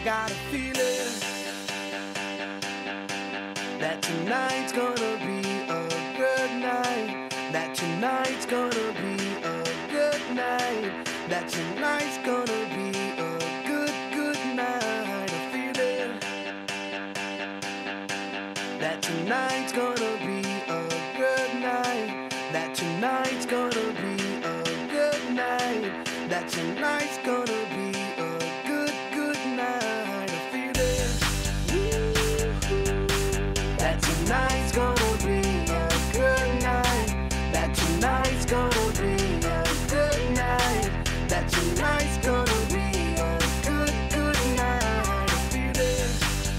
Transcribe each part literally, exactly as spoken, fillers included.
got a feeling that tonight's gonna be a good night. That tonight's gonna be a good night. That tonight's gonna be a good, good night. A feeling that tonight's gonna be a good night. That tonight's gonna be a good night. That tonight's gonna be a good, good night. A feeling that tonight's gonna be a good night. That tonight's gonna be a good night. That tonight's gonna be a good, good night. A feeling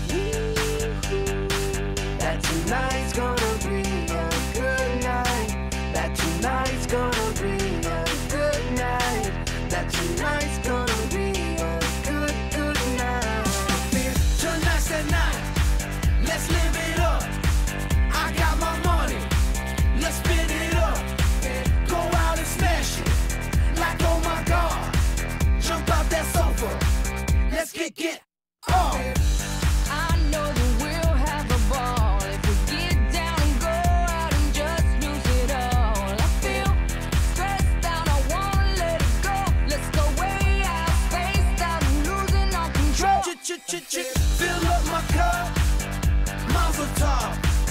that tonight's gonna be a good night. That tonight's gonna be a good night. That tonight's gonna be a good, good night. Tonight's the night. Let's live it up. I got my money. Let's spin it up. Go out and smash it. Like, oh my God. Jump out that sofa. Let's get, get off. I know that we'll have a ball if we get down and go out and just lose it all. I feel stressed out, I wanna let it go. Let's go way out, spaced out, and losing all control. Ch-ch-ch-ch, fill up my cup. Mazel tov.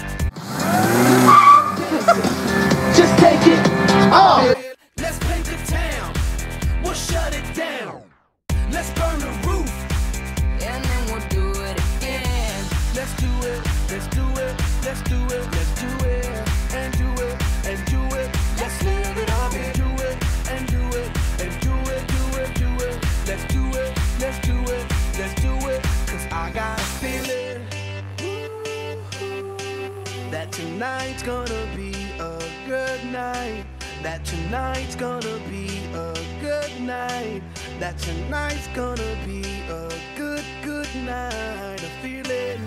Just take it off. Let's paint the town. We'll shut it down. Let's burn the roof. And then we'll do it again. Let's do it. Let's do it. Let's do it. Let's do it. And do it. And do it. Let's live it up and do it. And do it. And do it. Do it. Do it. Let's do it. Let's do it. Let's do it. Cause I got a feeling that tonight's gonna be a good night. That tonight's gonna be a good night. That tonight's gonna be a good, good night. A feeling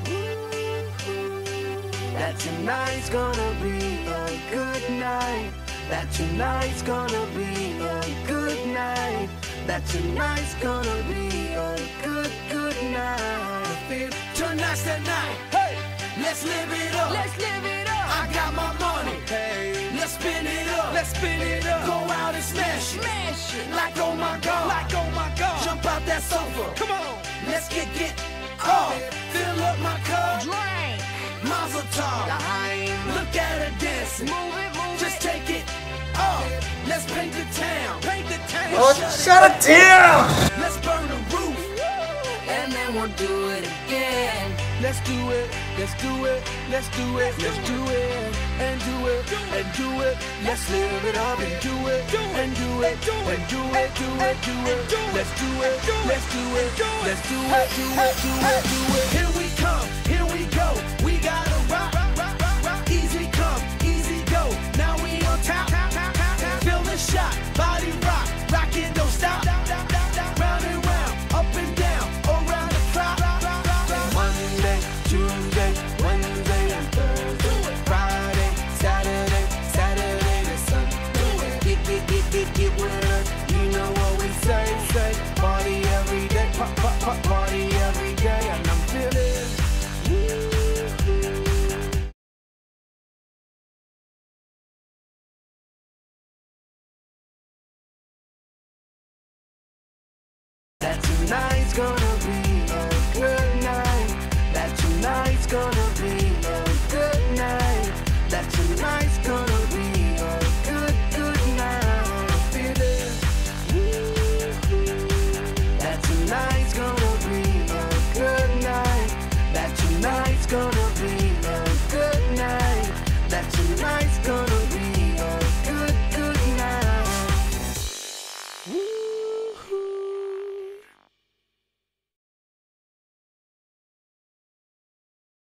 that tonight's gonna be a good night. That tonight's gonna be a good night. That tonight's gonna be a good, good night. A feel tonight's the night. Hey, let's live it up. Let's live it up. I got my money. Hey, let's spin it up. Let's spin it up. Go out and smash it. Smash it. Like oh my God. Like oh my God. Jump out that sofa. Come on. Let's get get off. Fill up my cup. Drink. Mazel tov. Look at her dancing. Move it, move Just it. take it off. Let's paint the town. Paint the town. Oh, shut it down. Let's burn the roof. And then we'll do it again. Let's do it, let's do it, let's do it, let's do it, and do it, and do it. Let's live it up and do it, and do it, and do it, do it, do it. Let's do it, let's do it, let's do it, do it, do it, do it. Here we come, here we go. We gotta rock, rock, rock, rock. Easy come, easy go. Now we on top, feel the shot, body rock, rock it, don't stop. Round and round, up and down, around the clock. Monday, Tuesday, Wednesday, and Thursday, Friday, Saturday, Saturday to Sunday. Get, get, get, get, get with us. You know what we say, say. Party every day, pop, pop, pop, pop.